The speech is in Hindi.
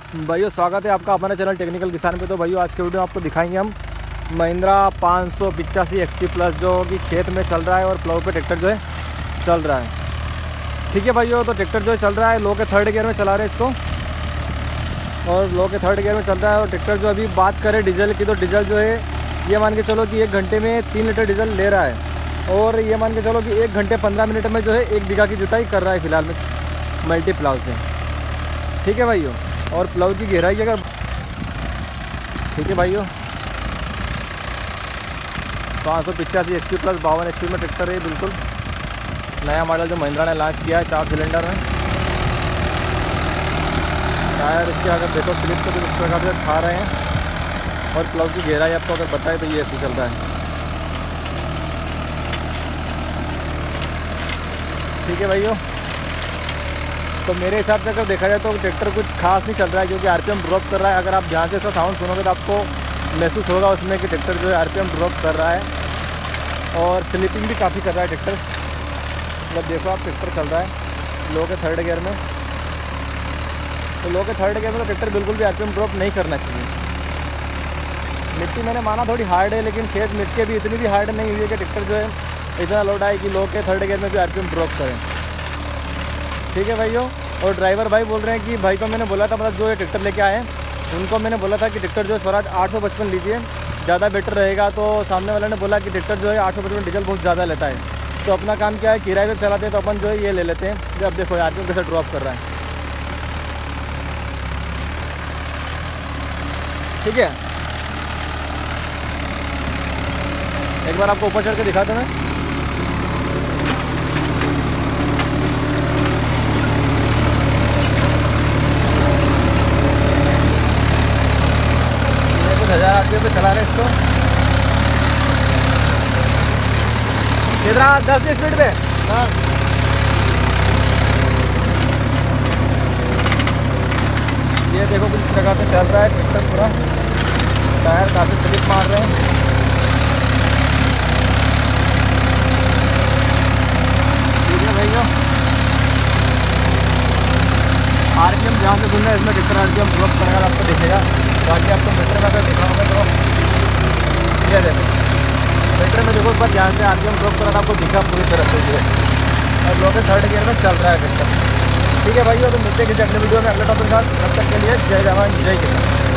भाइयों स्वागत है आपका हमारे चैनल टेक्निकल किसान पे। तो भाइयों आज के वीडियो में आपको दिखाएंगे हम महिंद्रा 585 XT प्लस जो कि खेत में चल रहा है और प्लाऊ पे ट्रैक्टर जो है चल रहा है। ठीक है भाइयों, तो ट्रैक्टर जो है चल रहा है लो के थर्ड गियर में चला रहे हैं इसको, और लो के थर्ड गियर में चल रहा है। और ट्रैक्टर जो अभी बात करें डीजल की, तो डीजल जो है ये मान के चलो कि 1 घंटे में 3 लीटर डीजल ले रहा है, और ये मान के चलो कि 1 घंटे 15 मिनट में जो है 1 बीघा की जुताई कर रहा है फिलहाल में मल्टी प्लाऊ से। ठीक है भाइयों, और प्लाऊ की गहराई अगर ठीक है भाइयों 585 XT प्लस 52 HP में ट्रैक्टर है, बिल्कुल नया मॉडल जो महिंद्रा ने लॉन्च किया है 4 सिलेंडर में। टायर इसके अगर देखो स्लिप तो इस प्रकार से खा रहे हैं, और प्लाऊ की गहराई आपको अगर बताए तो ये ऐसे चल रहा है। ठीक है भाइयों, तो मेरे हिसाब से अगर देखा जाए तो ट्रैक्टर कुछ खास नहीं चल रहा है, क्योंकि RPM ड्रॉप कर रहा है। अगर आप ध्यान से इसका साउंड सुनोगे तो आपको महसूस होगा उसमें कि ट्रैक्टर जो है RPM ड्रॉप कर रहा है, और स्लिपिंग भी काफ़ी कर रहा है ट्रैक्टर। मतलब देखो आप ट्रैक्टर चल रहा है लो के थर्ड गियर में, तो लो के थर्ड गियर में तो ट्रैक्टर बिल्कुल भी RPM ड्रॉप नहीं करना चाहिए। मिट्टी मैंने माना थोड़ी हार्ड है, लेकिन खेत मिट्टी भी इतनी भी हार्ड नहीं हुई है कि ट्रैक्टर जो है इतना लोड आए कि लो के थर्ड गियर में भी RPM ड्रॉप करें। ठीक है भाइयों, और ड्राइवर भाई बोल रहे हैं कि भाई को मैंने बोला था, मतलब जो ये ट्रैक्टर लेके आए उनको मैंने बोला था कि ट्रैक्टर जो है स्वराज 855 लीजिए, ज़्यादा बेटर रहेगा। तो सामने वाले ने बोला कि ट्रैक्टर जो है 855 डीजल बहुत ज़्यादा लेता है, तो अपना काम क्या है किराए पे चलाते हैं, तो अपन जो है ये ले लेते हैं। जब देखो RPM कैसे ड्रॉप कर रहा है। ठीक है, एक बार आपको ऊपर चढ़ के दिखा दूँ मैं। कुछ 1000 RPM पे चला रहे हैं इसको, कितना 10 स्पीड पे। हाँ, ये देखो कुछ प्रकार से चल रहा है ट्रैक्टर पूरा। टायर काफ़ी स्लिप मार रहे हैं। ठीक है भैया, RPM ध्यान से सुनना है, इसमें ट्रैक्टर RPM ड्रॉप करेगा आपको दिखेगा। बाकी आपको मीटर में अगर देखा होगा तो ये देखो मीटर में देखो एक बार ध्यान से RPM ड्रॉप करा था, आपको दिखा पूरी तरह से ये, और लो के थर्ड गियर में चल रहा है ट्रैक्टर। ठीक है भाइयों, तो मिलते हैं किसी अगले वीडियो में अगले टॉपिक के साथ। तब तक के लिए जय जवान जय किसान।